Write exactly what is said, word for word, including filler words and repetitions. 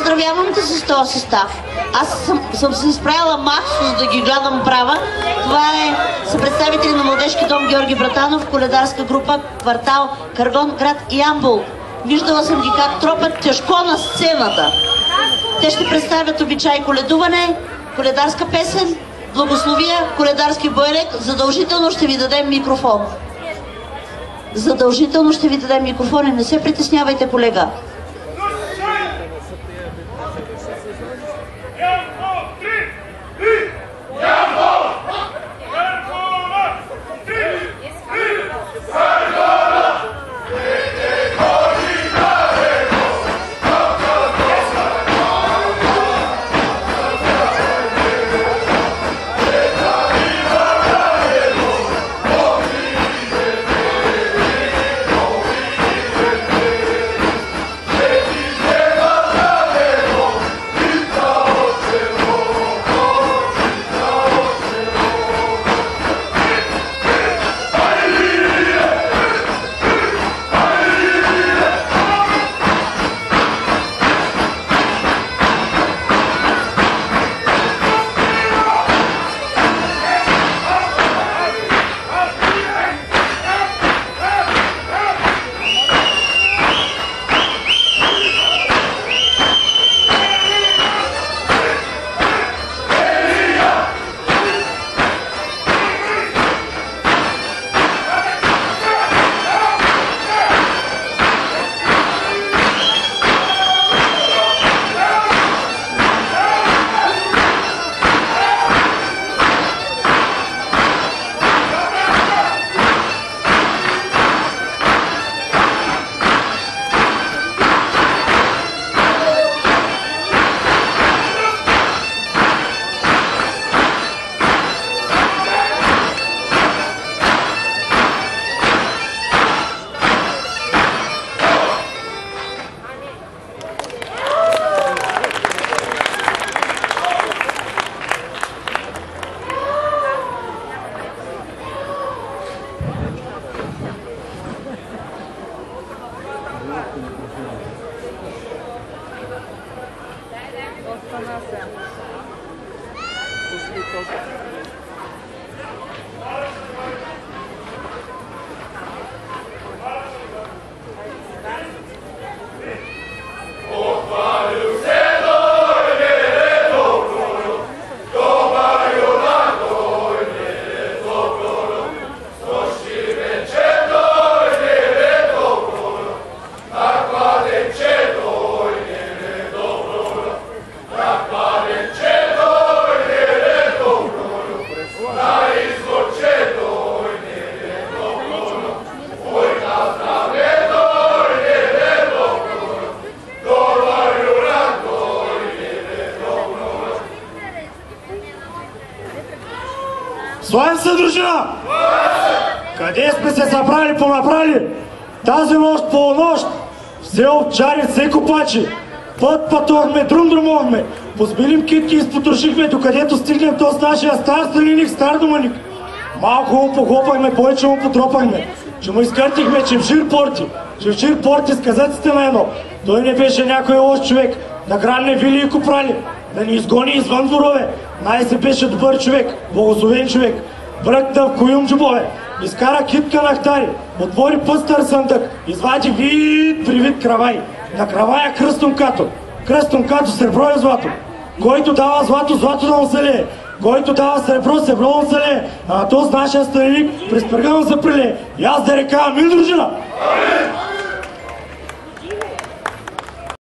поздравявам те с този състав. Аз съм, съм се изправила махсо, за да ги гледам права. Това е, са представители на Младежки дом Георги Братанов, коледарска група, квартал Каргон, град Ямбол. Виждала съм ги как тропат тежко на сцената. Те ще представят обичай коледуване, коледарска песен, благословия, коледарски боелек. Задължително ще ви дадем микрофон. Задължително ще ви дадем микрофон и не се притеснявайте, колега. Славим се, дружина! Къде сме се събрали, понаправили? Тази нощ, полунощ, все овчари, все копачи. Път пътувахме, друм друмовахме. Позбилим китки и изпотрошихме, докъдето стигнем то с нашия стар стариник, стар доманик. Малко му похлопахме, повече му потропахме. Че му изкъртихме чемшир порти. Чемшир порти с казаците на едно. Той не беше някой лош човек. Да гранне вили и копрали. Да ни изгони извън дворове. Най-се беше добър човек, благословен човек. Бръкна в коюм джубове. Изкара китка на хтари. Отвори пъстър съндък. Извади вид при вид кравай. На кравая кръстом като. Кръстом като сребро и злато. Който дава злато, злато да му се лее. Който дава сребро, сребро му се лее. А на този нашия стариник през пърга му се прилее. И аз да река, амин, дружина!